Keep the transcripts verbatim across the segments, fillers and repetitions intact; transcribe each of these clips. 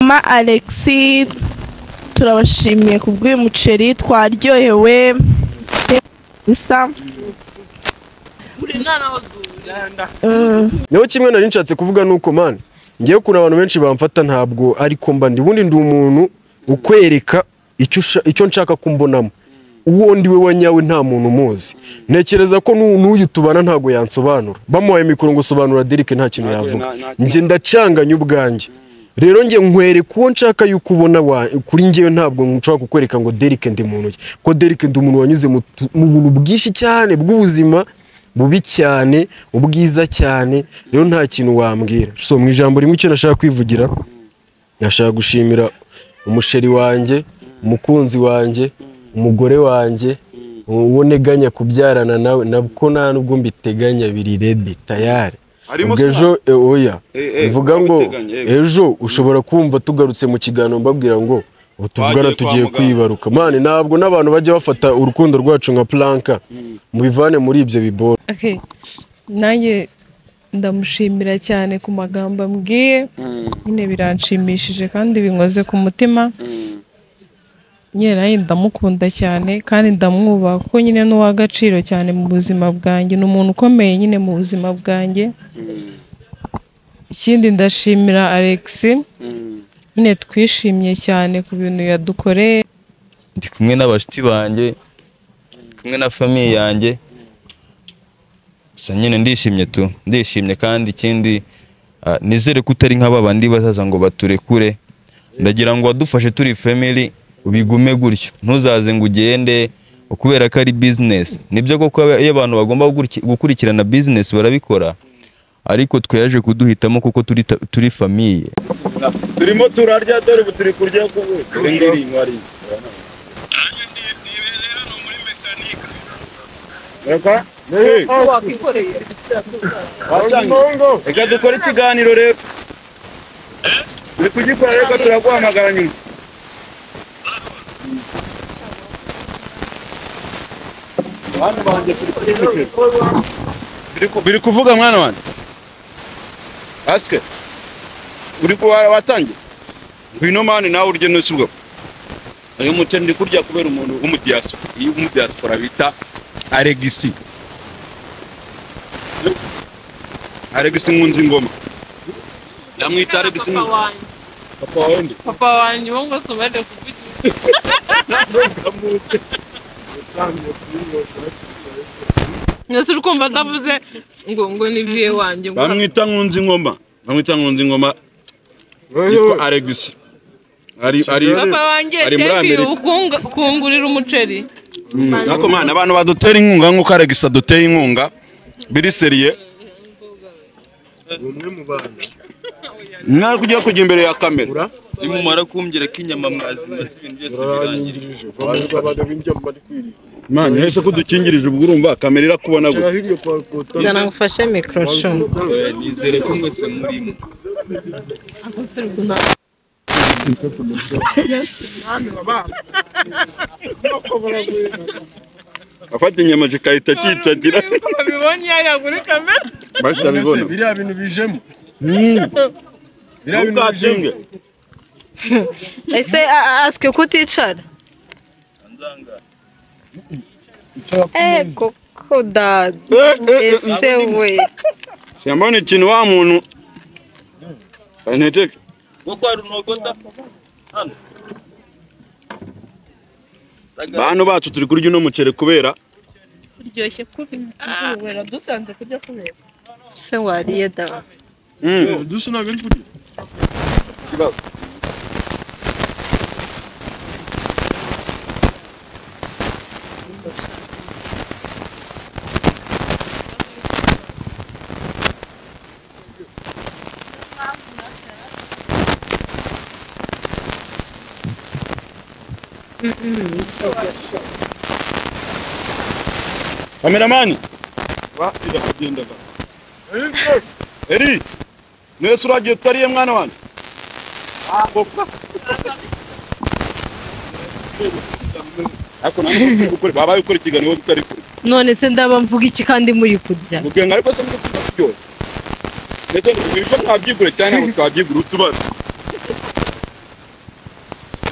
Ma Alexis turabashimiye kubw'uyu muceri twaryohewe bisa niho kimwe nari nshatse kuvuga nuko man ngiye kuna abantu benshi bamfata ntabwo ariko mba ndi bundi ndi umuntu ukwereka icyo icyo nshaka kumbonamo uwo ndi we wanyawe nta muntu muzi ntekereza ko n'uyu tubana ntago yansobanura bamuhaye mikoro ngo sobanura Derek nta kintu yavuga nje ndacanganya ubwanjye rero nge nkwereka uwo nshaka yuko ubona kuri ngewe ntabwo nshaka kukwereka ngo Derek ndi muntu ki ko Derek ndi umuntu wanyuze mu buntu bwishi cyane bw'ubuzima bubi cyane ubwiza cyane rero nta kintu wambwira so mu ijambo rimwe icyo nashaka kwivugira nashaka gushimira umusheri wanjye umukunzi wanjye umugore wanjye uwo neganya kubyarana nawe nabwo nta nubwo mbiteganya biri ready tayari ejo oya bivuga ngo ejo ushobora kumva tugarutse mu kiganiro mbabwira ngo utuvugana tugiye kwibaruka mane ntabwo nabantu bajya bafata urukundo rwacu nka planka mu bivane muri ibyo bibora okay nanjye ndamushimira cyane ku magambo ambwiye nyine biranshimishije kandi binkoze ku mutima nyine ndamukunda cyane kandi ndamwubaha kuko nyine n'uw'agaciro cyane mu buzima bwanjye ni umuntu ukomeye nyine mu buzima bwanjye ikindi ndashimira Alexis nyine twishimye cyane ku bintu yadukoreye ndi kumwe n'abashiti banjye kumwe na famiye yanjye gusa nyine ndishimye tu ndishimye kandi ikindi nizere ko utari nk'ababandi bazaza ngo baturekure ndagira ngo wadufashe turi family ubigume gutyo ntuzaze ngo ugende kubera ko ari business nibyo koko iyo abantu bagomba gukurikirana business barabikora ariko twaje kuduhitamo kuko turi turi famille turimo turarya dore buturi kurya ko ngiri mwari Reka hey wakikoreye Eka dukora ikiganiro rero Uri kugikora reka turaguhamagara nyuma Bana banje biri kuvuga mwana wanjye Aske uri ko watangiye bino mani nawe urye n'usubwo ayo mutende ndi kurya kubera umuntu w'umudiaspora iyo umudiaspora bita Alexis Alexis nkunzi ngoma yamwita Alexis papa wanjye papa wanjye ngo somade kuvuga Nese urukumva ndavuze ngo ngo ni vie wanjye bamwita nkunzi ngoma bamwita nkunzi ngoma yitwa Alexis ari ari papa wanjye teki ukungurira umuceri nako mana abantu badutera inkunga nkuko Alexis aduteye inkunga biri seriye umwe mu bana nari kujya kujya imbere ya kamera nimumara kumbwira ko inyama mwazi ibintu byose birangirije abantu b'indyama bari kwiri Mani hese ko dukingirije ubwo urumva kamera irakubona gute Ndana ngufashe micro shum nizere ko mwese murimo afata inyama zikahita cyicagira babibonye yagura kamera batabibona biriya bintu bijemo biriya bintu bijemo ese aske kuticara Eh koko da ese we Siambone ikintu wa muntu Aneteke Woko arunogota hano Bano bacu turi kurya no mucere kubera uryoshye kubi wera dusanze kurya kubera se wariye da Mm dusuna bindi kurya Kibazo Kameramani Wapida kugenda ba Eri Nese uragiye tariye mwana wanje Ah boppa Ako nani gukora baba gukora ikiganiro bitari kuri none se ndaba mvuga iki kandi muri kurya Mugenga ariko se muri kurya Nese ibyo twabyigure cyane ngo twabyigure utubazo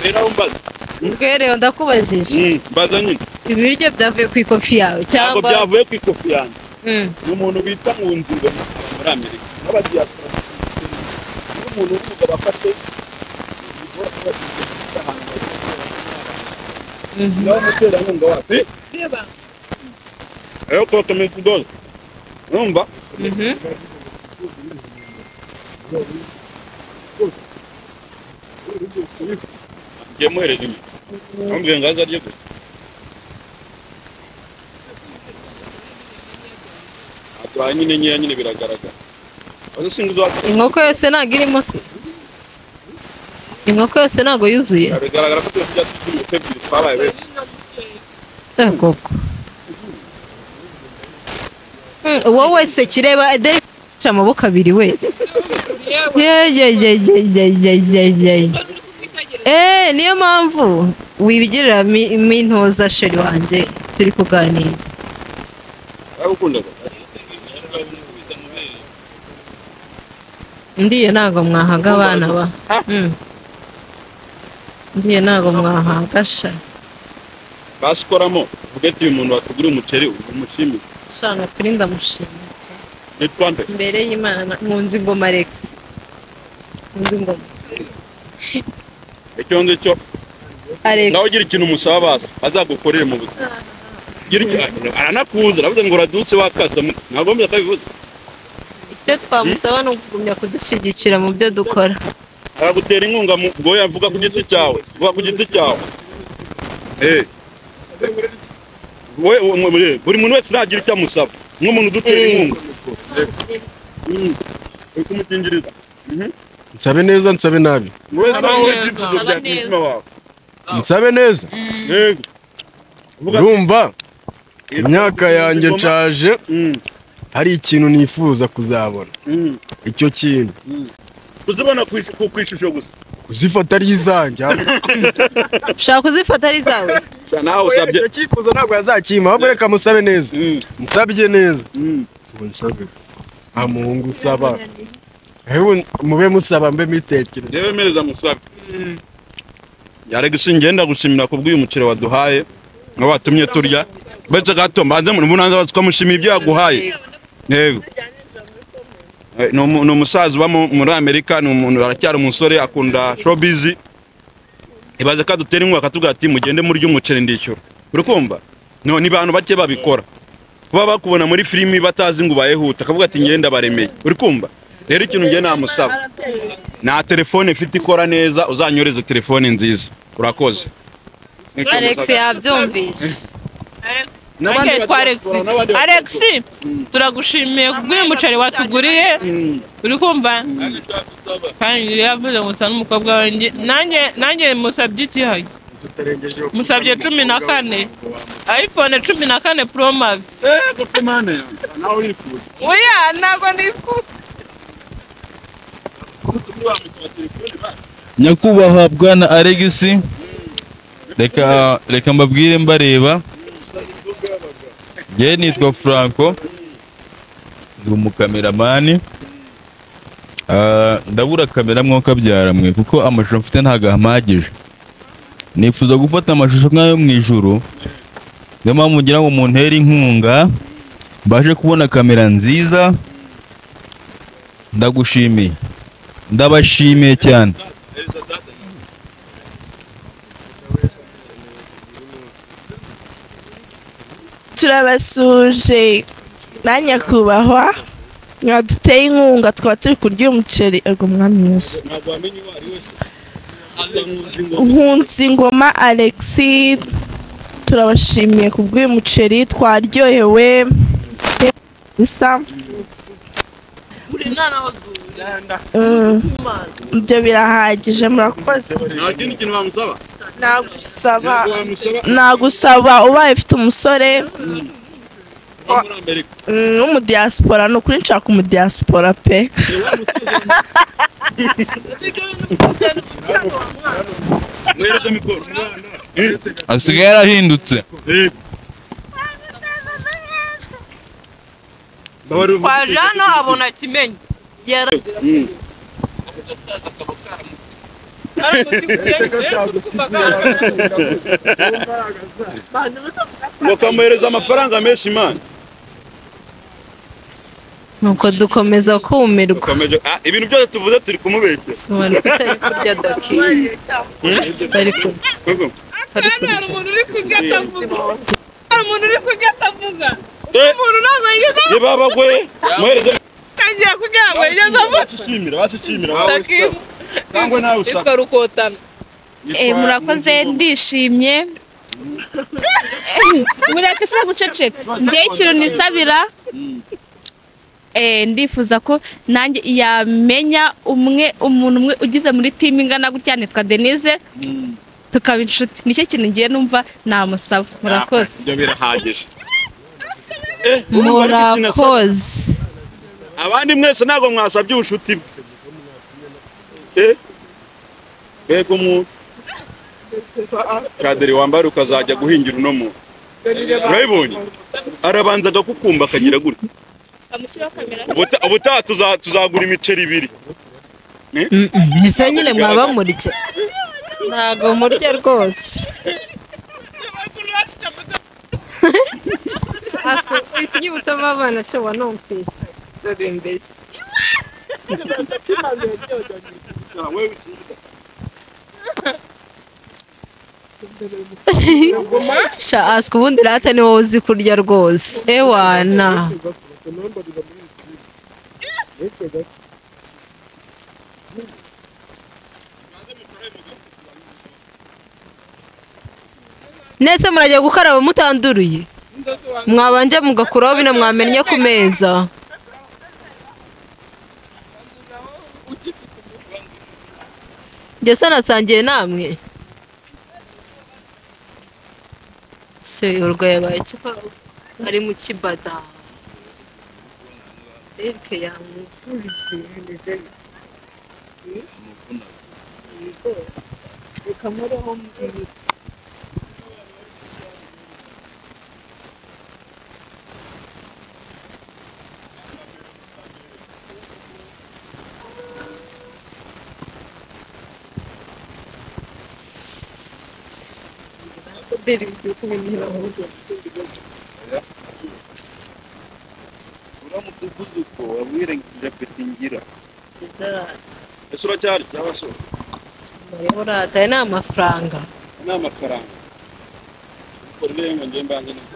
rero umbaza Ubwere ndakubajije. mbaza nyine Ibiryo byavuye ku ikofi yawe ntabwo cyangwa byavuye ku ikofi yanjye Mm. ni umuntu bita nkunzingwe muri amerika n'abadiyasipora n'umuntu w'umugabo afashe nawe umuterankunga wacu rero kotomenti doze urumva Mhm. ngiye muhereza inyuma ntumbwire ngo aze arye gusa atwaye nyine nkeya nyine biragaragara wari usinga uzakora Inkoko yose ntabwo irimo se. Inkoko yose ntabwo yuzuye. bigaragara ko tuba tujya tugira ubukwe ebyiri twabaye benshi Eh koko. Mm, wowe se kireba dere amaboko abiri we. Ye ye ye ye ye ye ye ye. Eh niyo mpamvu wibigirira mi- mintoza sheri wanjye turi kuganira. aragukundaga Ndiye ntago mwahaga abana ba. Mm. Ndiye ntago mwahaga sha. basikoramo uvuge ati uyu muntu watuguriye umuceri umushimire Shanga kuri ndamushimira. nitwa nde Imbere y'Imana na- nkunzi ngoma Alex. Nkunzi ngoma. icyo ngicyo Alex. nawe ugira ikintu umusaba basi azagukorere mu buzima gira icyo aranakuza aravuze ngo uradutse wakasa ntagombye akabivuze Icyo twamusaba ni ukugumya kudushyigikira mu byo dukora. aragutera inkunga mu bwoya mvuga ku giti cyawe vuga ku giti cyawe eh we we- buri muntu wese nagira icyo amusaba nk'umuntu udutera Eh. inkunga Mm. uri kumukingiriza Mhm. nsabe neza nsabe nabi wese Aba nawe neza. ibyifuzo bya mutima wawe nsabe neza yego uvuga ati, urumva imyaka yanjye nshaje mm, hari ikintu nifuza kuzabona mm. icyo kintu kuzibona ku ish- ku- ku ishusho gusa kuzifata ari izanjye Ushaka kuzifata ari zawe. Sha nawe usabye icyo cyifuzo ntabwo yazakima ahubwo reka musabe neza Mm, musabye neza mm. ngo nsabe nta muhungu usaba hewe mube musaba mbe mitekereza rero mereza musabe yarega ngenda gushimira ku bw'uyu muceri waduhaye ngo watumye turya betse gato mbanze mu bunanza twamushimira ibyo yaguhaye yego Eh, ni umu- ni umusaza uba mu- muri amerika ni umuntu aracyari umusore akunda showbiz ibaze ko adutera inkunga akatubwira ati mugende murya umuceri ndishyura uri kumva no ni abantu bake babikora kuba bakubona muri filimi batazi ngo ubayehuta akavuga ati ngenda baremeye uri kumva rero ikintu ngiye namusaba nta telefone ifite ikora neza uzanyoreze telefone nziza urakoze Alex yabyumvise. Nanjye twa Alex. Alex, turagushimiye kubw'uyu muceri watuguriye. Uri kumva? Kandi yavuze ngo usa n'umukobwa wanjye. Nanjye nanjye musabye iki hayi? Musabye cumi na kane. iPhone cumi na kane Pro Max. eh gute mane nawe wifuza Oya, ntabwo nifuza. nyakubahwa bwana Alex, reka reka mbabwire mbareba, njye nitwa Franco, ndi umukameramani. Ah, ndabura kamera mwuka byaramwe kuko amashusho mfite ntago ahamagije. Nifuza gufata amashusho nk'ayo mu ijuru, niyo mpamvu ngira ngo muntere inkunga mbashe kubona kamera nziza. Ndagushimiye, ndabashimiye cyane. turabasuje na nyakubahwa mwaduteye inkunga twaba turi kurya umuceri ego mwami Yesu ntabwo wamenye uwo ari wese azamuzi ngo nkunzi ngoma Alex turabashimiye ku bw'uyu muceri twaryohewe bisa Mm, ibyo birahagije murakoze nta kindi kintu wamusaba nagusaba ntabwo wamusaba nagusaba ubaye ufite umusore wo muri amerika mm, w'umudiyasipora ni ukuri nshaka umudiyasipora pe mwereke mikoro Asigaye yarahindutse. Twaje hano abona kimenyi. Yara- mukamuhereza amafaranga menshi imana nuko dukomeza kumirwa ukomeje ah, ibintu byose tuvuze turi kumubeshya Simoni kutari kurya daki tari kurya tari kurya umuntu uri kurya atavuga umuntu uri kurya atavuga umuntu ntabwo yigeze ye baba gwe muhereze atangira kugira ngo yigeze avuga bashishimira bashishimira wowe se cyangwa nawe ushaka yitwa Rukotana. Eh, murakoze ndishimye mureke se guceceka njye ikintu nisabira eh ndifuza ko nanjye yamenya umwe umuntu umwe ugize muri team ingana gutya nitwa Denise tukaba inshuti nicyo kintu ngiye numva namusaba murakoze ibyo birahagije murakoze abandi mwese ntago mwasabye ubushuti bwe eh bego mu kaderi wambara ukazajya guhingira uno mu urabibonye arabanza agakukumba akagira gutya ubutaha tuzagura imiceri ibiri ese nyine mwaba murya ntago murya rwose ikinyi butama abana cyo wanumvisha dore mbese sha ask ubundi rata ni wowe uzi kurya rwose ewana nese murajya gukaraba mutanduruye mwabanje mugakuraho bino mwamennye ku meza ngese nasangiye namwe se urwaye baye cyo ari mu kibada Erike yamufuje ukamureho mu deri byo kumenyera mu rugo uramuduguduko wabwirengije petingira sidara ese uracyari cyabasho mayora dai na amafaranga n'amafaranga korrenga ngemba ngene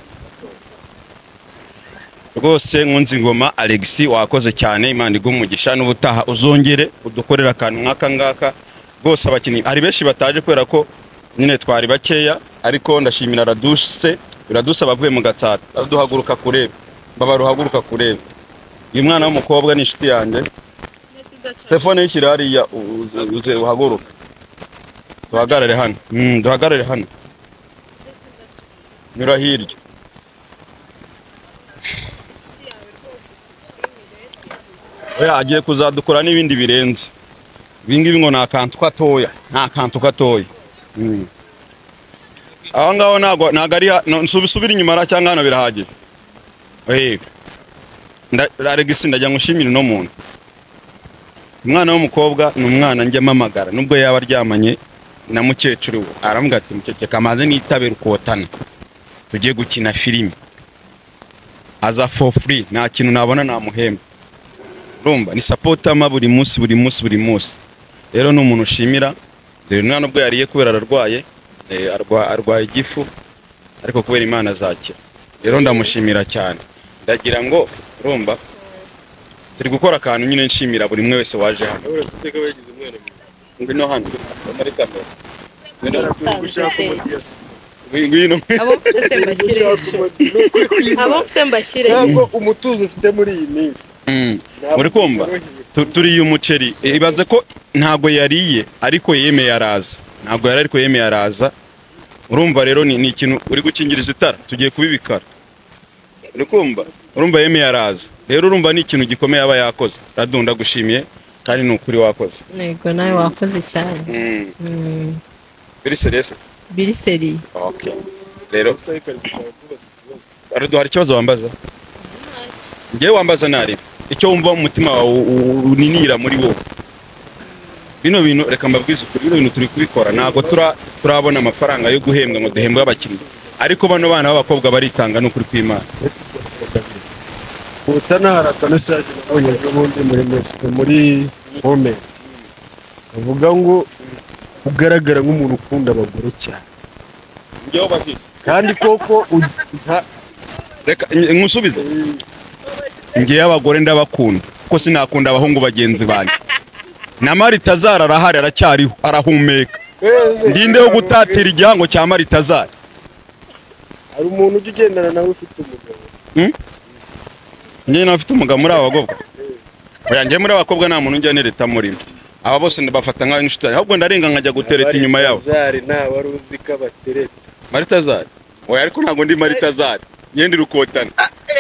rwose nkunzi ngoma Alexis wakoze cyane Imana igumugisha n'ubutaha uzongere udukorera akantu nk'aka ngaka rwose abakinnyi hari benshi bataje kwera ko nyine twari bakeya ariko ndashimira raduse biradusa bavuye mu gatsata araduhaguruka kureba baba ruhaguruka kureba uyu mwana w'umukobwa ni inshuti yanjye telefone y'ikiri hariya uze uhaguruka duhagarare hano mm duhagarare hano nyura hirya oya agiye kuzadukora n'ibindi birenze ibingibi ngo nta kantu katoya nta kantu katoya aho ngaho nago nagari nsubisubira inyuma ra cyangwa hano birahagije eh Alexis ndajya ngushimira no muntu umwana w'umukobwa ni umwana njye mamagara nubwo yaba aryamanye na mukecuru arambwa ati mukeceke kamaze nitabe Rukotana tugiye gukina filime aza for free nta kintu nabona namuhemba urumva ni support ama buri munsi buri munsi buri munsi rero no umuntu ushimira rero none ubwo yariye kubera ararwaye arwa arwaye igifu ariko kubera Imana zakira rero ndamushimira cyane ndagira ngo urumva turi gukora akantu nyine nshimira buri mwe wese waje hano ngwino hano muri kamera ngwino abo mfite mbashyireshe abo mfite mbashyire ntabwo umutuzo ufite muri iyi minsi muri kumva turi umuceri ibaze ko ntago yariye ariko yemeye araza ntago yari ariko yemeye araza urumva rero ni ikintu uri gukingiriza itara tugiye kubibikara uri kumva urumva yemeye araza rero urumva ni ikintu gikomeye aba yakoze radunda gushimiye kandi ni ukuri wakoze nego nawe wakoze cyane biri serious biri seri okay rero araduhara ikibazo wambaza ngiye wambaza nari icyo wumva mu mutima wawe uninira muri wowe bino bintu reka mbabwize ukuri bino bintu turi kubikora ntabwo tura turabona amafaranga yo guhembwa ngo duhembwe abakinnyi ariko bano bana b'abakobwa baritanga n'ukuri kw'Imana utanahara akamesaje nabonye n'ubundi muri message muri comment avuga ngo ugaragara nk'umuntu ukunda abagore cyane njyewe bafite kandi koko reka nkusubize ngiye abagore ndabakunda kuko sinakunda abahungu bagenzi banjye na Maritazara arahari aracyariho arahumeka ndinde yo gutatira igihango cya Maritazara hari umuntu ujye ugendana nawe ufite umugabo njye nafite umugabo muri abagobwa oya njye muri abakobwa nta muntu njya nereta muri aba bose ndabafata nka inshuti ahubwo ndarenga nkajya gutereta inyuma yabo Maritazari nta wari uzi ko abatereta Maritazari oya ariko ntago ndi Maritazari yendi rukotana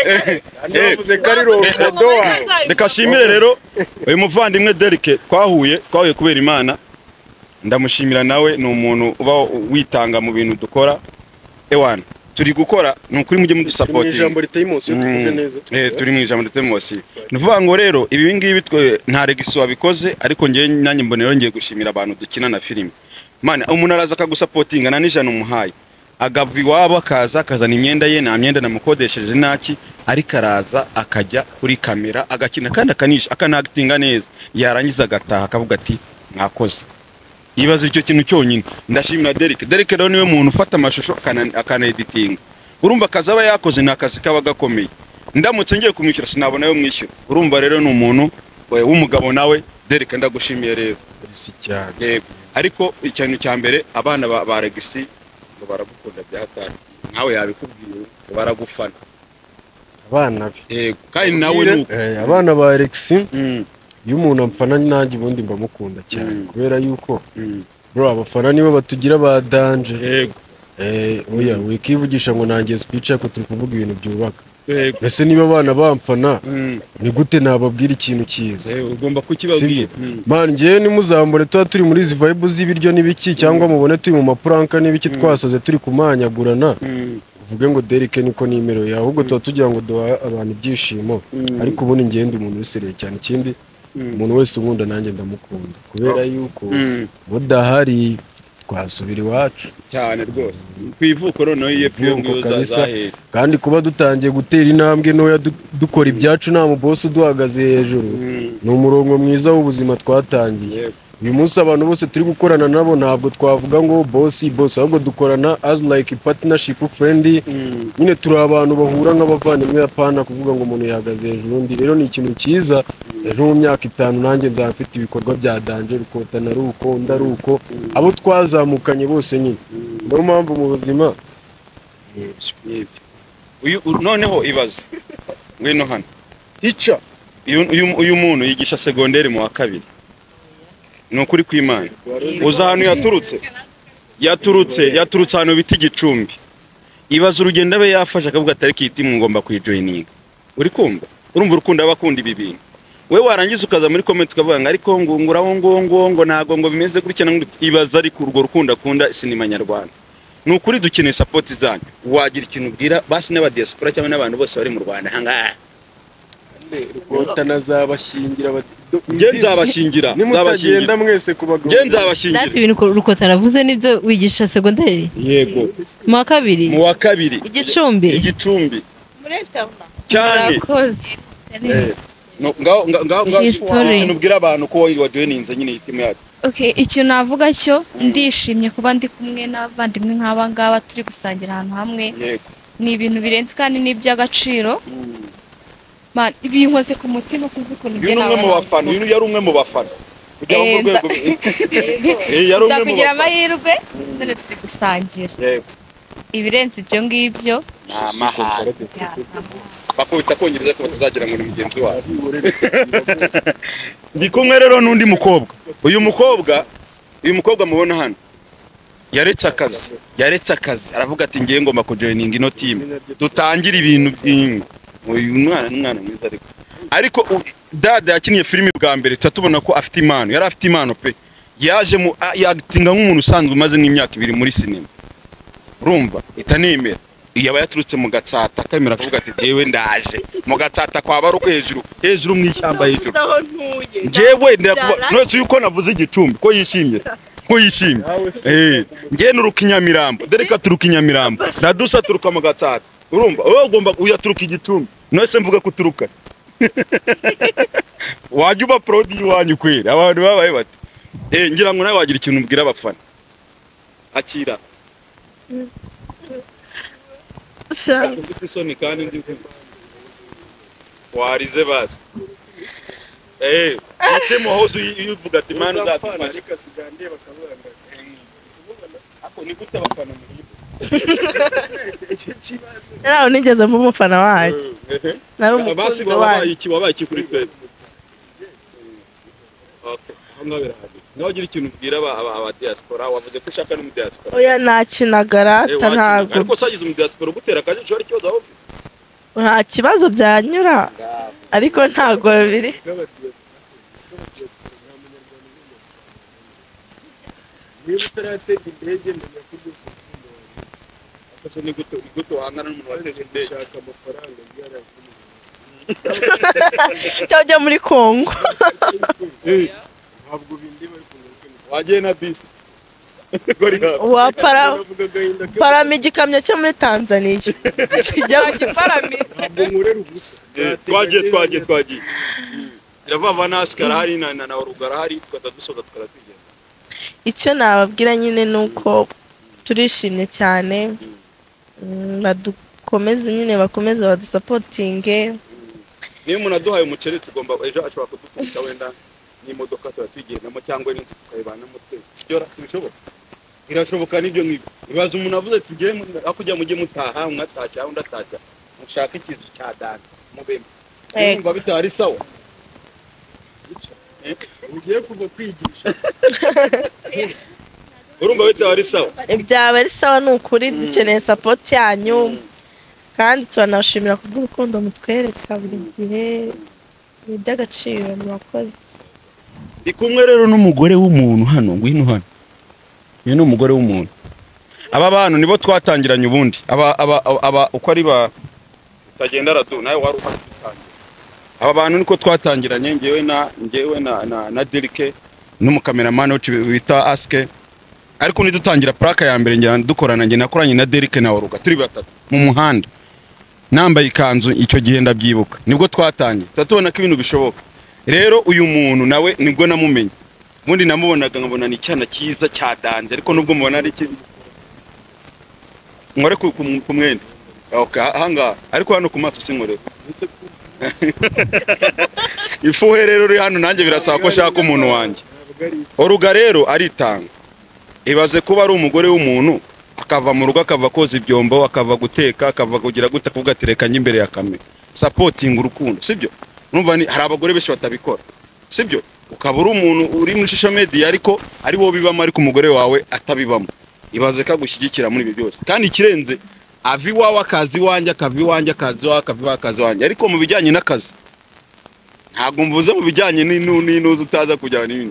yavuze ko ari robodo wawe reka shimire rero uyu muvandimwe Derek twahuye twahuye kubera Imana ndamushimira nawe ni umuntu uba witanga mu bintu dukora ewana turi gukora ni ukuri mujye mu support ijambo riteye munsi tuvuge neza eh turi mu ijambo riteye munsi nuvuga ngo rero ibi ngibi twe nta regisi wabikoze ariko ngiye nanjye mbonero ngiye gushimira abantu dukina na filime man umuntu araza akagusupportinga na nijana umuhaye agava iwabo akaza akazana imyenda ye nta myenda namukodesheje naki ariko araza akajya kuri kamera agakina kandi akanisha akanactinga neza yarangiza agataha akavuga ati mwakoze ibaze icyo kintu cyonyine ndashimira Derek Derek rero niwe muntu ufata amashusho akana editing urumva akazi aba yakoze ni akazi kaba gakomeye ndamutse ngiye kumwishyura sinabona yo mwishyura urumva rero ni umuntu w'umugabo nawe Derek ndagushimiye rero si cyane yego ariko ikintu cya mbere abana ba Regisi ngo baragukunda byatari nawe yabikubwiye baragufana abana yego kandi nawe nuko abana ba Alexi iyo umuntu amfana nanjye ubundi mbamukunda cyane kubera yuko bro abafana nibo batugira ba danje yego eh oya wikivugisha ngo nanjye speech yako turi kuvuga ibintu byubaka ese niba abana bamfana ni gute nababwira ikintu cyiza ugomba kukibabwira man ngiye nimuzambone tuba turi muri izi vibe z'ibiryo n'ibiki cyangwa mubone turi mu mapuranka n'ibiki twasoze turi kumanyagurana uvuge ngo Derek niko nimero yawe ahubwo tuba tugira ngo duha abantu ibyishimo ariko ubundi ngende umuntu wisereye cyane ikindi umuntu wese unkunda nanjye ndamukunda kubera yuko budahari twasubira iwacu cyane rwose kwivuko rono yepfyo kabisa kandi kuba dutangiye gutera intambwe ntoya dukora ibyacu nta mu boss uduhagaze hejuru ni umurongo mwiza w'ubuzima twatangiye uyu munsi abantu bose turi gukorana nabo ntabwo twavuga ngo boss boss ahubwo dukorana as like partnership friend nyine turi abantu bahura nk'abavandimwe apana kuvuga ngo umuntu yahagaze hejuru undi rero ni ikintu cyiza ejo mu myaka itanu nanjye nzaba mfite ibikorwa bya danje rukotana ruko ndaruko abo twazamukanye bose nyine niyo mpamvu mu buzima uyu noneho ibaze ngwino hano ica uyu muntu yigisha segonderi mu wa kabiri ni ukuri kw'Imana uza ahantu yaturutse yaturutse yaturutse ahantu bita Igicumbi ibaze urugendo abe yafashe akavuga atari kitimu ngomba kuyijoininga uri kumva urumva urukundo abakunda ibi bintu we warangiza ukaza muri comment ukavuga ngo ariko ngo nguraho ngo ngo ngo nago ngo bimeze gutya ibaze ariko urwo rukundo akunda sinima nyarwanda ni ukuri dukeneye support zanyu wagira ikintu ubwira basi n'aba diaspora cyangwa n'abantu bose bari mu Rwanda hanga rukotana zabashingira nge nzabashingira nimutagenda mwese kubagabo nge nzabashingira dati ibintu rukotana avuze nibyo wigisha segonderi yego mu wa kabiri mu wa kabiri Igicumbi Igicumbi muri Etavuna cyane no ngaho ngaho ngaho ubwira abantu ko wajoininze nyine yitimu yacu okay icyo navuga cyo ndishimye kuba ndi kumwe n'abandimwe nk'aba ngaba turi gusangira ahantu hamwe ni ibintu birenze kandi n'iby'agaciro man ibinkoze ku mutima sinzi ko nigena nawe umwe mu bafana uyu yari umwe mu bafana kugira ngo rwego eh yari umwe mu kugira amahirwe none turi gusangira ibirenze ibyo ngibyo amahane bakubita kongereza ko tuzagira ngo ni mugenzi wawe ndi kumwe rero n'undi mukobwa uyu mukobwa uyu mukobwa mubona hano yaretse akazi yaretse akazi aravuga ati ngiye ngomba kujoininga ino team dutangira ibintu byinshi uyu mwana n'umwana mwiza ariko ariko dada yakiniye filime bwa mbere tutubona ko afite impano yari afite impano pe yaje mu yatinga nk'umuntu usanzwe umaze nk'imyaka ibiri muri sinema urumva itanemera yaba yaturutse mu Gatsata akemera kuvuga ati yewe ndaje mu Gatsata kwa baruko hejuru hejuru mu ishyamba hejuru ngewe ndakuba nose yuko navuze igicumbi ko yishimye ko yishimye eh ngiye nuruka Inyamirambo dereka turuka Inyamirambo ndadusa turuka mu Gatsata urumva wowe ugomba uyaturuka igicumbi nose mvuga kuturuka wajuba prodi wanyu kwera abantu babaye bati eh ngira ngo nawe wagira ikintu mbwira abafana akira Soni kandi ndi warize basi eh mutemo hose yuvuga ati manu zatufashe kasigande bakabanga ako ni gute abafana Era unigeze mu mufana wacu nari umukunzi wacu iki wabaye iki kuri twe okay ngabira hadi nagira ikintu ubwira aba aba diaspora wavuze ko ushaka no diaspora oya nakinagara ntago ariko sagize mu diaspora gutera kaje cyo ari cyoza aho nta kibazo byanyura ariko ntago biri niba utarate indege ndenya kuduka akaso ni guto guto hangana n'umuntu wateze indege shaka amafaranga yara cyajya muri Kongo ntabwo bindi bari kunguka wagiye na bisi wa para para migikamyo cyo muri Tanzania kijya parami ntabwo nkurera ubusa twagiye twagiye twagiye irava naskara hari na na urugara hari twadadusoza twaratigenda icyo nababwira nyine nuko turishimye cyane badukomeze nyine bakomeze badusupportinge niyo umuntu aduhaye umuceri tugomba ejo ashobora kudukubita wenda n'imodoka turatwigendamo cyangwa n'inzu tukayibanamo twe byora tubishoboka irashoboka n'ibyo ngibyo ibaza umuntu avuze tugiye akujya mujye mutaha mwatashya undi atashya mushaka ikintu cya dani mubemo numva bitari sawa ugiye kuva kwigisha urumva bitari sawa byaba ari sawa n'ukuri dukeneye support yanyu kandi turanashimira kubw'urukundo mutwereka buri gihe ni by'agaciro mwakoze ndi kumwe rero n'umugore w'umuntu hano ngwino hano ye ni umugore w'umuntu aba bantu nibo twatangiranye ubundi aba aba aba uko ari ba utagenda radu nawe wari ufatanye aba bantu niko twatangiranye ngewe na ngewe na na, na Derike n'umukameraman uci bita Aske ariko ni dutangira plaka ya mbere njye dukorana nge nakoranye na Derike na Waruga turi batatu mu muhanda nambaye ikanzu icyo gihe ndabyibuka nibwo twatangiye tatubona ko ibintu bishoboka rero uyu muntu nawe nibwo namumenye mundi namubonaga nkabona ni cyana cyiza cya danje ariko nubwo mubona ari iki ngore ku mwenda okay hanga ariko hano ku maso sinkore ifuhe rero uri hano nanjye birasaba ko shaka umuntu wanjye Oruga rero aritanga ibaze kuba ari umugore w'umuntu akava mu rugo akava koza ibyombo akava guteka akava kugira gute kuvuga ati reka njye imbere ya kamera supporting urukundo sibyo numva hari abagore benshi batabikora sibyo ukaba uri umuntu uri muri social media ariko ari wo bibamo ariko umugore wawe atabibamo ibaze ka gushyigikira muri ibi byose kandi kirenze avi wawe akazi wanje akavi wanje akazi wawe akavi wakazi wanje ariko mu bijyanye n'akazi ntago mvuze mu bijyanye n'intuzi utaza kujyana n'ibindi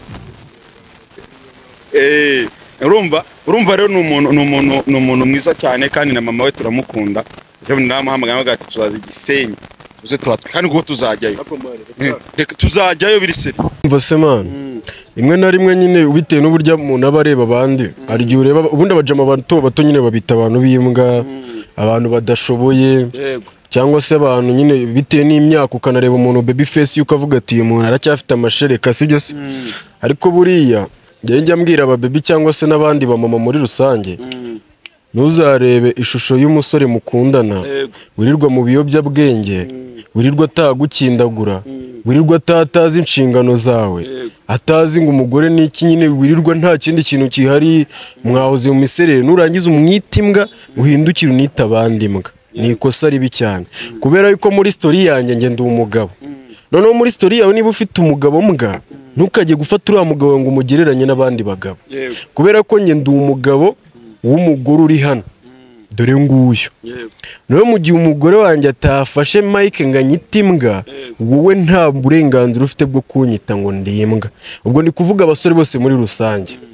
eh urumva urumva rero n'umuntu n'umuntu n'umuntu mwiza cyane kandi na mama we turamukunda je ndamuhamagara gati tuzaza Gisenyi tuze twatwe kandi ngo tuzajyayo tuzajyayo biriseri umva se man rimwe na rimwe nyine ubitewe n'uburyo umuntu aba areba abandi aryo ureba ubundi abajama bato bato nyine babita abantu b'imbwa abantu badashoboye cyangwa se abantu nyine bitewe n'imyaka ukanareba umuntu baby face yuko avuga ati uyu muntu aracyafite amashereka sibyo se ariko buriya njye njya mbwira aba baby cyangwa se n'abandi ba mama muri rusange ntuzarebe ishusho y'umusore mukundana wirirwa mu biyobyabwenge wirirwa atagukindagura wirirwa atatazi inshingano zawe atazi ngo umugore n'iki nyine wirirwa nta kindi kintu kihari mwahoze mu miserere nurangiza umwita imbwa uhindukira unita abandi imbwa ni ikosa ribi cyane kubera yuko muri story yanjye nge ndi umugabo noneho muri story yawe niba ufite umugabo mbwa ntukajye gufata uriya mugabo ngo umugereranye n'abandi bagabo kubera ko nge ndi umugabo w'umugore uri hano dore nguyu noneho mu gihe umugore wanjye atafashe mike ngo anyite imbwa wowe nta burenganzira ufite bwo kunyita ngo ndi imbwa ubwo ni kuvuga abasore bose muri rusange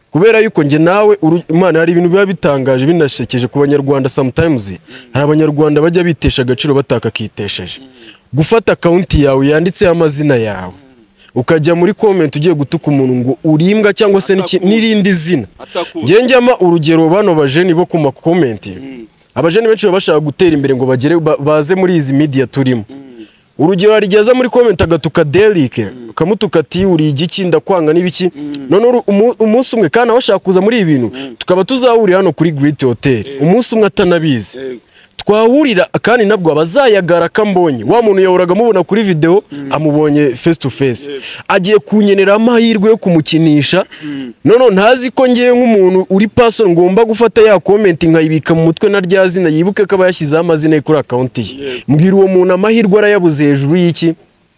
kubera yuko nge nawe Imana hari ibintu biba bitangaje binashekeje ku banyarwanda. Sometimes hari abanyarwanda bajya bitesha agaciro batakakitesheje. Gufata account yawe yanditseho amazina yawe ukajya muri comment ugiye gutuka umuntu ngo urimbwa cyangwa se n'irindi zina. Nge njyama urugero bano bajeni bo ku ma comment, abajeni benshi bashaka gutera imbere ngo bagere baze muri izi media turimo. Urugero arigeza muri comment agatuka Derrick ukamutuka ati uri igiki ndakwanga n'ibiki. None umunsi umwe kana bashaka kuza muri ibi bintu tukaba tuzahurira hano kuri Great Hotel umunsi umwe atanabizi twahurira kandi nabwo abazayagara kambonye wa muntu yahoraga mubona kuri video amubonye face to face agiye kunyenera amahirwe yo kumukinisha. None ntazi ko ngiye nk'umuntu uri person ngomba gufata ya comment nkayibika mu mutwe na rya zina yibuke ko abayashyize amazina kuri account ye. Mbwira uwo muntu amahirwe arayabuze hejuru y'iki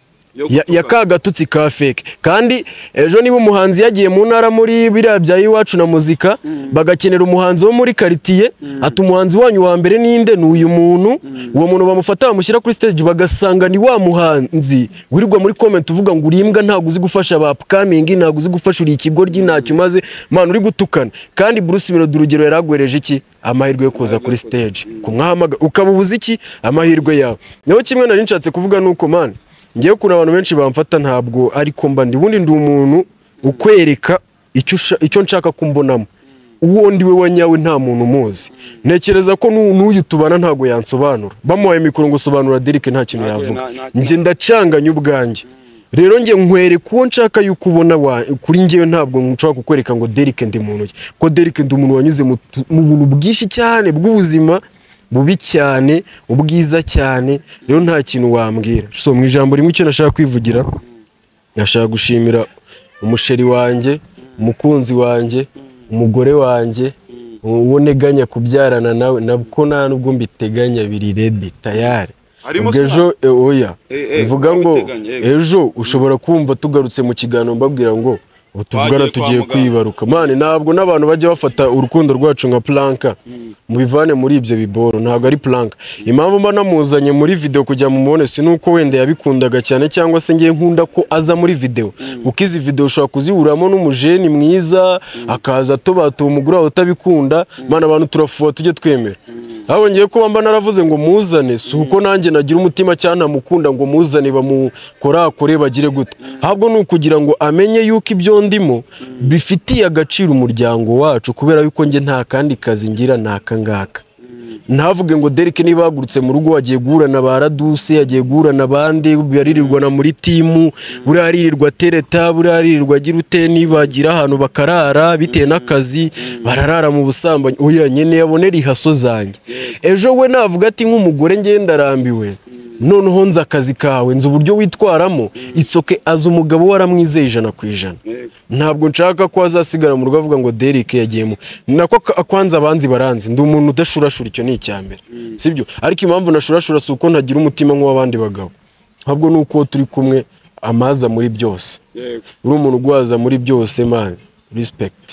ya, ya kagatutsi ka fake. Kandi ejo niba umuhanzi yagiye mu ntara muri biriya bya iwacu na muzika mm. bagakenera umuhanzi wo muri quartier mm. ati umuhanzi wanyu wa mbere ninde n'uyu muntu mm. uwo muntu bamufata bamushyira kuri stage bagasanga ni wa muhanzi wirirwa muri comment uvuga ngo urimbwa ntago uzi gufasha ba upcoming ntago uzi gufasha uri ikigoryi ntacyo maze man uri gutukana. Kandi Bruce Melody urugero yaragwereje iki amahirwe yo kuza kuri stage kumwahamaga ukabubuza iki amahirwe yawe. Naho kimwe nari nshatse kuvuga nuko man ngiye kuna abantu benshi bamfata ntabwo ariko mba ndi bundi ndi umuntu ukwereka icyo icyo nshaka kumbonamo. Uwo ndi we wanyawe nta muntu muzi. Ntekereza ko n'uyu tubana ntago yansobanura. Bamuhaye mikoro ngo sobanura Derrick nta kintu yavuga. Nje ndacanganya ubwanjye. Rero nge nkwereka uwo nshaka yuko ubona kuri ngewe ntabwo nshaka kukwereka ngo Derrick ndi muntu ki. Ko Derrick ndi umuntu wanyuze mu buntu bwishi cyane bw'ubuzima bubi cyane ubwiza cyane. Rero nta kintu wambwira. So mu ijambo rimwe icyo nashaka kwivugira nashaka gushimira umusheri wanjye umukunzi wanjye umugore wanjye uwo neganya kubyarana nawe nabwo nta nubwo mbiteganya biri ready tayari. Ejo oya mvuga ngo ejo ushobora kumva tugarutse mu kiganiro mbabwira ngo utuvugana tugiye kwibaruka. Mane ntabwo nabantu bajya bafata urukundo rwacu nka planka mubivane muri ibyo biboro ntabwo ari planka. Impamvu mba namuzanye muri video kujya mu mubone sinuko wenda yabikundaga cyane cyangwa se ngiye nkunda ko aza muri video kuko izi video ushobora kuzihuramo n'umujeni mwiza akaza tobata umugura utabikunda. Mana abantu turafuwa tujye twemera. Abo ngiye kuba mba naravuze ngo muzane suko nanjye nagira umutima cyane mukunda ngo muzane bamukora akore bagire gute. Ahubwo nukugira ngo amenye yuko ibyo ndimo bifitiye agaciro umuryango wacu kubera yuko nge nta kandi kazi ngira nakangaka. Ntavuge ngo Derrick niba bagurutse mu rugo wagiye guhura na baraduse yagiye guhura na bande baririrwa na muri timu buraririrwa tereta buraririrwa agira ute nibagira ahantu bakarara bitewe n'akazi bararara mu busambanyi. Oya nyene yabonera ihaso zanjye. Ejo we navuga ati nk'umugore ngenda arambiwe noneho nza akazi kawe nzi uburyo witwaramo itsoke aza umugabo waramwizeye ijana ku ijana. Ntabwo nshaka ko azasigara mu rugo avuga ngo Derrick yagiyemo nako akwanza abanzi baranzi ndi umuntu udashurashura icyo ni icyambere sibyo. Ariko impamvu nashurashura suko ntagira umutima nk'uwabandi bagabo ahubwo nuko turi kumwe amaza muri byose. Uri umuntu ugwaza muri byose man respect.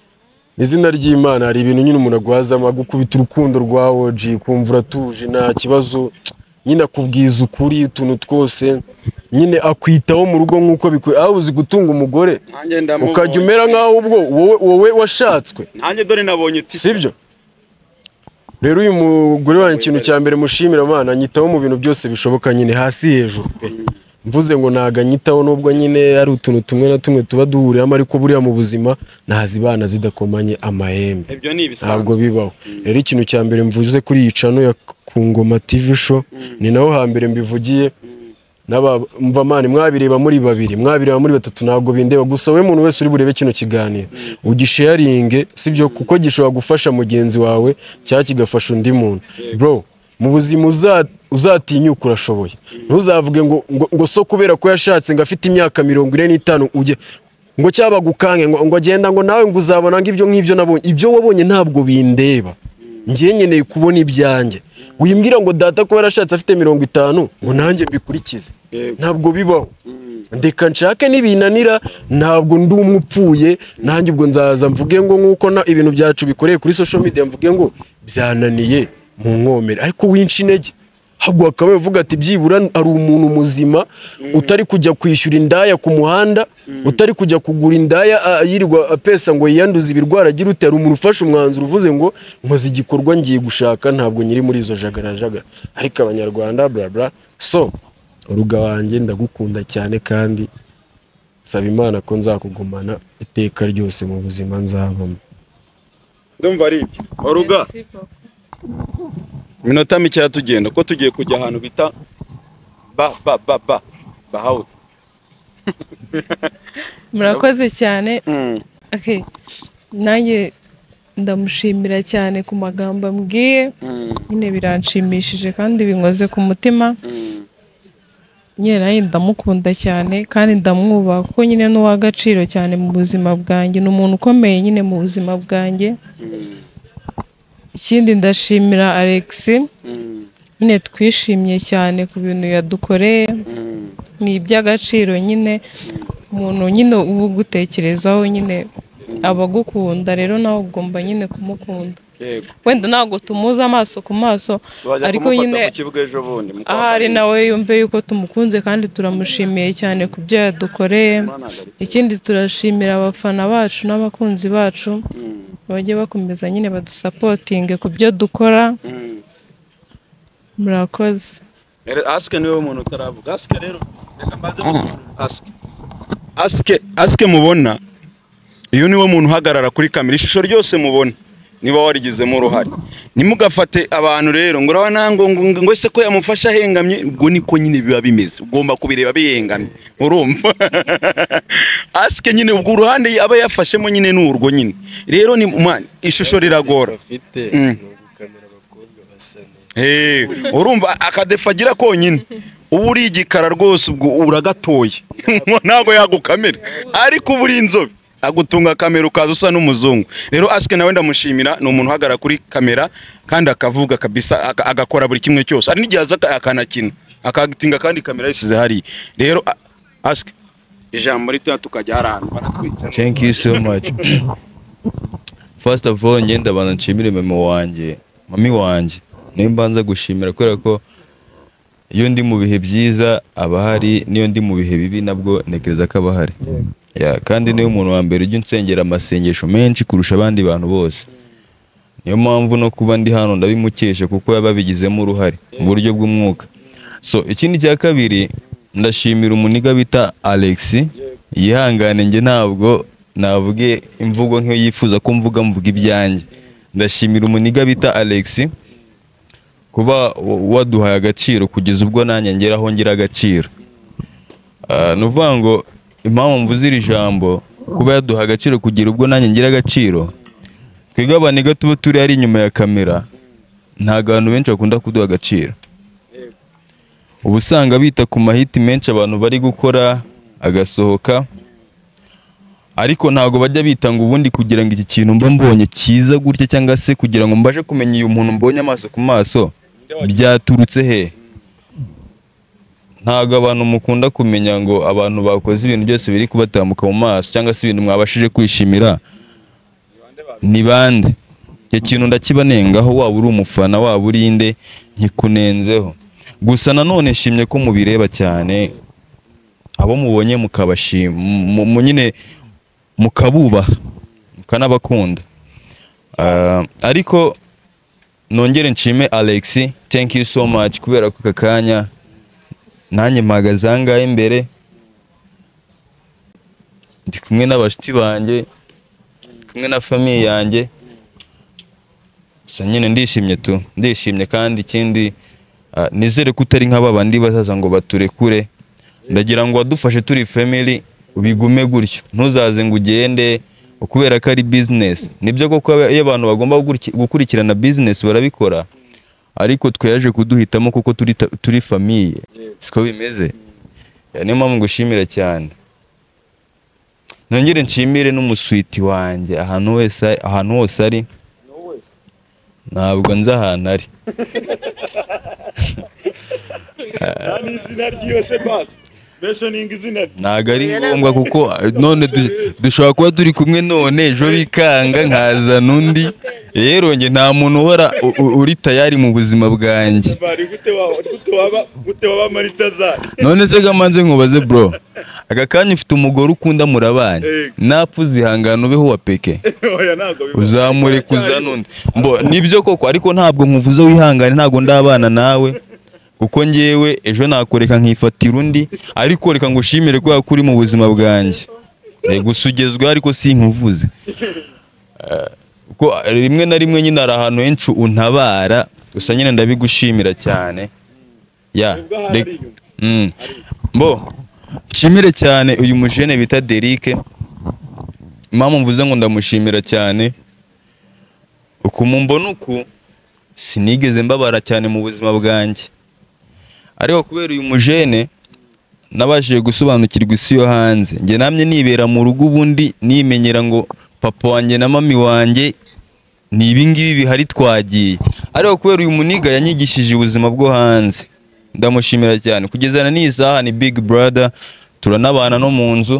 Izina ry'Imana hari ibintu nyine umuntu agwaza amagukubita urukundo rwa O G kumvura tuje nta kibazo nyine akubwiza ukuri utuntu twose nyine akwitaho mu rugo nkuko bikwe aho uzi gutunga umugore ukajya umera nkaho ubwo wowe wowe washatswe nanjye dore nabonye ti sibyo. Rero uyu mugore wanjye ikintu cya mbere mushimira Imana nyitaho mu bintu byose bishoboka nyine hasi hejuru pe. Mvuze ngo naganyitaho nubwo nyine ari utuntu tumwe na tumwe tuba duhuriramo ariko buriya mu buzima nazibana zidakomanye amahembe ibyo ni ibisanzwe ntabwo bibaho. Rero ikintu cya mbere mvuze kuri iyi channel ya Kungoma T V show ni naho hambere mbivugiye naba mva mani mwabireba muri babiri mwabireba muri batatu ntabwo bindeba gusa we muntu wese uri burebe kino kiganiro ugisharinge sibyo kuko gishobora gufasha mugenzi wawe cya kigafasha undi muntu. Bro mu buzima uzatinyuka urashoboye ntuzavuge ngo ngo so kubera ko yashatse ngo afite imyaka mirongo ine n'itanu ujye ngo cyaba gukange ngo ngo agenda ngo nawe ngo uzabona ngo ibyo nk'ibyo nabonye ibyo wabonye ntabwo bindeba ngiye nkeneye kubona ibyanjye. Wimbwira ngo data ko yarashatse afite mirongo itanu ngo nanjye mbikurikize ntabwo bibaho. Ndeka nshake nibinanira ntabwo ndi umupfuye nanjye ubwo nzaza mvuge ngo nkuko na ibintu byacu bikoreye kuri social media mvuge ngo byananiye mu nkomere ariko winshi intege ahubwo akaba yavuga ati byibura ari umuntu muzima utari kujya kwishyura indaya ku muhanda utari kujya kugura indaya ah, yirirwa apesa ngo yiyanduze ibirwara agira ute, ari umuntu ufashe umwanzuro uvuze ngo nkoze igikorwa ngiye gushaka ntabwo nyiri muri izo jagarajaga. Ariko abanyarwanda bla bla. So uruga wanjye ndagukunda cyane kandi saba Imana ko nzakugumana iteka ryose mu buzima nzabamo. ndumva ari ibyo uruga minota mike yatugenda ko tugiye kujya ahantu bita ba ba ba ba bahawe. murakoze cyane. Okay, nanjye ndamushimira cyane ku magambo ambwiye, nyine biranshimishije kandi binkoze ku mutima. Nyine nanjye ndamukunda cyane kandi ndamwubaha kuko nyine ni uw'agaciro cyane mu buzima bwanjye, ni umuntu ukomeye nyine mu buzima bwanjye. Ikindi ndashimira Alex, nyine twishimye cyane ku bintu yadukoreye, ni iby'agaciro nyine. Umuntu nyine uba ugutekerezaho nyine abagukunda, rero nawe ugomba nyine kumukunda. Wenda ntabwo tumuzi amaso ku maso, ariko nyine ahari nawe yumve yuko tumukunze kandi turamushimiye cyane ku byo yadukoreye. Ikindi turashimira abafana bacu n'abakunzi bacu, bajye bakomeza nyine badusapotinge ku byo dukora. Murakoze. Aske niwe muntu utaravuga. Aske rero reka mbaze Aske. Aske Aske mubona uyu niwe muntu uhagarara kuri kamera, ishusho ryose mubona niba warigizemo uruhare. Nimugafate abantu rero ngo urabona ngo ngo se ko yamufasha hengamye, ubwo niko nyine biba bimeze, ugomba kubireba bihengamye, urumva. Aske nyine ubwo uruhande aba yafashemo nyine n'urwo nyine rero ni man ishusho riragora afite Eh, urumva akadefagira konyine ubu uri igikara rwose ubwo uragatoye ntago yagukamera, ariko ubu uri inzobe agutunga kamera ukaza usa n'umuzungu. Rero Aske nawe ndamushimira, ni umuntu uhagara kuri kamera kandi akavuga kabisa, agakora buri kimwe cyose, ari n'igihe aza akanakina akagitinga kandi kamera yisize hari. Rero Aske ijambo rito tukajya ahantu baratwica. Thank you so much. First of all, ngenda bana nshimire mama wanjye, mami wanjye nimbanza gushimira kubera ko iyo ndi mu bihe byiza abahari, niyo ndi mu bihe bibi nabwo nekereza ko abahari. Ya kandi niyo umuntu wa mbere ujye unsengera amasengesho menshi kurusha abandi bantu bose. Niyo mpamvu no kuba ndi hano ndabimukesha kuko yababigizemo uruhare mu buryo bw'umwuka. So ikindi cya kabiri ndashimira umuniga bita Alex, yihangane nge ntabwo navuge imvugo nk'iyo yifuza ko mvuga mvuga ibyanjye. Ndashimira umuniga bita Alex kuba waduhaye agaciro kugeza ubwo nanjye ngeraho ngira agaciro. Uh, nuvuga ngo impamvu mvuze iri jambo kuba yaduha agaciro kugira ubwo nanjye ngira agaciro, twebwe abaniga tuba turi ari inyuma ya kamera ntago abantu benshi bakunda kuduha agaciro. Ubu usanga bita ku mahiti menshi abantu bari gukora agasohoka, ariko ntago bajya bita ngo ubundi kugira ngo iki kintu mba mbonye kiza gutya cyangwa se kugira ngo mbashe kumenya uyu muntu mbonye amaso ku maso byaturutse he. Ntago abantu mukunda kumenya ngo abantu bakoze ibintu byose biri kubatambuka mu maso cyangwa se ibintu mwabashije kwishimira ni bande. Icyo kintu ndakibanengaho, waba uri umufana waba uri inde nkikunenzeho. Gusa nanone nshimye ko mubireba cyane, abo mubonye mukabashima nyine mukabubaha mukanabakunda. Uh, ariko nongere nshime Alex, thank you so much kubera ko kakanya nanjye mpagaze ahangaha imbere ndi kumwe n'abashiti banjye, kumwe na famiye yanjye. Gusa nyine ndishimye tu, ndishimye kandi ikindi uh, nizere ko utari nk'aba bandi bazaza ngo baturekure. Ndagira ngo wadufashe turi family ubigume gutyo, ntuzaze ngo ugende kubera ko ari business. Nibyo koko iyo abantu bagomba gukurikirana business barabikora, ariko twaje kuduhitamo kuko turi turi famille, siko bimeze. Niyo mpamvu ngushimira cyane. Nongere nshimire n'umuswiti wanjye ahantu wese ahantu hose ari, ntabwo nza ahantu ari. Nani izina ryose basi mentioning izina rye. ntago ari ngombwa kuko none du- dushobora kuba turi kumwe none ejo bikanga nkazana undi rero njye nta muntu uhora u- u- uri tayari mu buzima bwanjye Bari gute wa gute waba gute waba Maritazari. none se gamanze nkubaze bro aka kanya ufite umugore ukunda murabanye Eh. napfa uzihangana ubeho wa peke Oya ntago biba. uzamure kuzana undi mbo nibyo koko ariko ntabwo nkuvuze wihangane ntabwo ndabana nawe kuko ngewe ejo nakoreka nkifatira undi ariko reka ngushimire kubera ko uri mu buzima bwanjye Eh, gusa ugezweho ariko sinkuvuze Eh, kuko rimwe na rimwe nyine hari ahantu henshi untabara gusa nyine ndabigushimira cyane ya Ubwo ahari rek- inyuma. Mm. mbo nshimire cyane uyu mujene bita Derike mama mvuze ngo ndamushimira cyane uku mumbona uku sinigeze mbabara cyane mu buzima bwanjye ariko kubera uyu mujene nabashije gusobanukirwa isi yo hanze njye namye nibera mu rugo ubundi nimenyera ngo papa wanjye na mami wanjye ni ibingibi bihari twagiye ariko kubera uyu muniga yanyigishije ubuzima bwo hanze ndamushimira cyane kugezana n'iyi saha ni big brother turanabana no mu nzu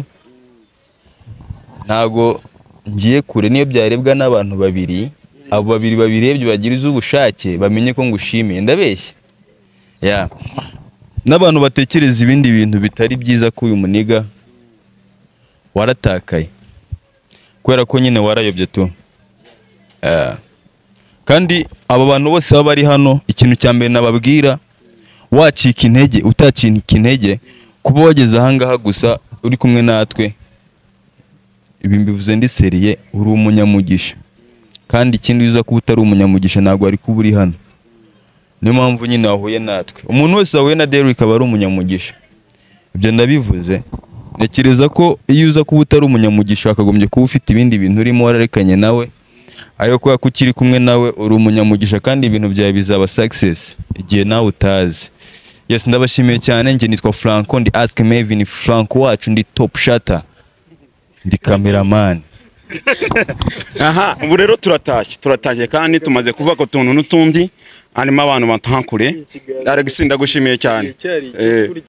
ntago ngiye kure niyo byarebwa n'abantu babiri abo babiri babirebye bagiriza ubushake bamenye ko ngushimiye ndabeshya ya n'abantu batekereza ibindi bintu bitari byiza ko uyu muniga waratakaye kubera ko nyine warayobye tu Eh, kandi aba bantu bose baba bari hano ikintu cya mbere nababwira wacika intege utacika intege kuba wageze ahangaha gusa uri kumwe natwe ibi mbivuze ndi seriye uri umunyamugisha kandi ikindi uza kuba utari umunyamugisha ntabwo ari kuba uri hano niyo mpamvu nyine wahuye natwe umuntu wese wahuye na Derrick aba ari umunyamugisha ibyo ndabivuze ntekereza ko iyo uza kuba utari umunyamugisha wakagombye kuba ufite ibindi bintu urimo wararekanye nawe ariko kubera ko ukiri kumwe nawe uri umunyamugisha kandi ibintu byawe bizaba success igihe nawe utazi yes ndabashimiye cyane njye nitwa Franco ndi Ask Mavin Franco wacu ndi top shatter ndi cameraman Aha ubu rero turatashye turatashye kandi tumaze kuvuga ko tuntu n'utundi harimo abantu batankure Alex ndagushimiye cyane. Eh.